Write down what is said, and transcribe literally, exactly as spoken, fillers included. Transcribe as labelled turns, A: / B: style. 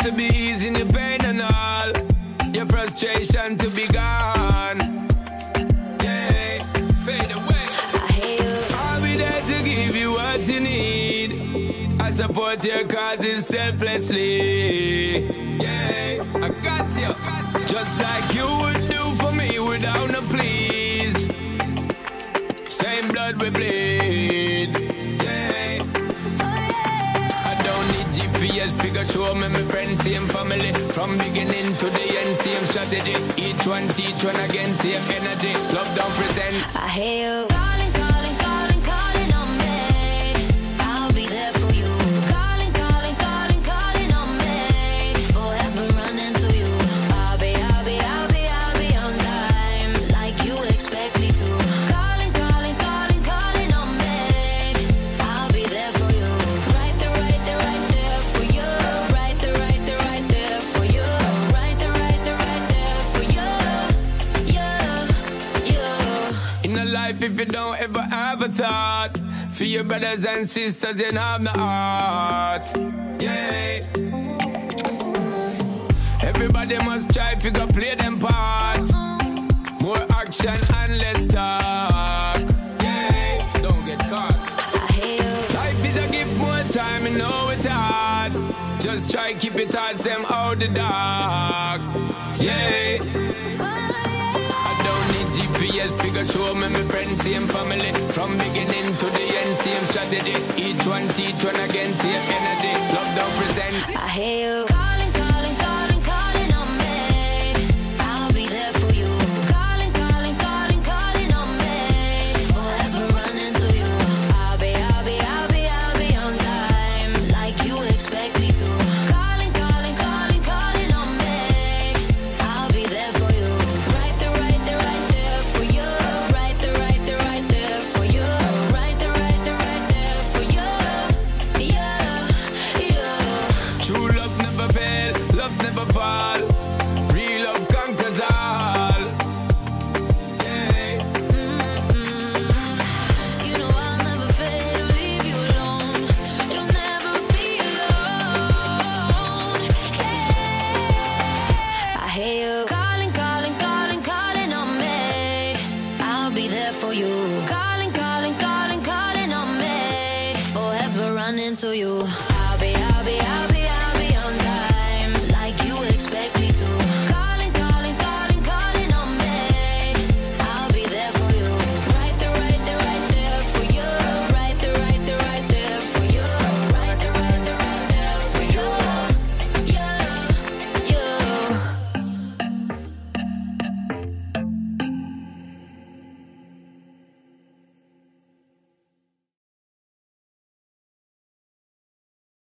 A: to be easing your pain and all, your frustration to be gone. Yeah, fade away.
B: I hear you.
A: I'll be there to give you what you need. I support your causes selflessly. Yeah, I got you. Just like you would do for me without no please. Same blood we bleed. Yeah. I don't need G P S figure show me my friends, same family. From beginning to the end, same strategy. Each one teach one again, same energy. Love don't pretend.
B: I hear you. Calling, calling, calling, calling on me. I'll be there for you. Calling, calling, calling, calling on me. Forever running to you. I'll be, I'll be, I'll be, I'll be on time, like you expect me to. Calling, calling, calling, calling on me. I'll be there for you. Right there, right there, right there for you. Right there, right there, right there for you. Right there, right there, right there for you. Yeah, yeah.
A: In a life, if you don't ever have a thought for your brothers and sisters, you have no heart. Yeah. Everybody must try if you go play them part. More action and less talk. Yeah. Don't get caught.
B: I hear you.
A: Life is a gift, more time, you know it's hard. Just try keep it hard, them out the dark. Yeah. I don't need G P S figure show me my friends, same family. From beginning to the end, same strategy. Each one teach one again, same energy. Love don't pretend.
B: I hear you. Calling, calling, calling, calling on me. I'll be there for you. Calling, calling, calling, calling on me. Forever running to you. I'll be, I'll be, I'll be, I'll be on time, like you expect me to. Calling, calling, calling, calling on me. I'll be there for you. Right there, right there, right there for you. Right there, right there, right there for you. Right there, right there, right there for you. Yeah, yeah.
A: True love never fail, love never fall. Real love conquers all. Yeah.
B: You know I'll never fail or leave you alone. You'll never be alone. Hey. I hear you. Calling, calling, calling, calling on me. I'll be there for you. Calling, calling, calling, calling on me. Forever running to you.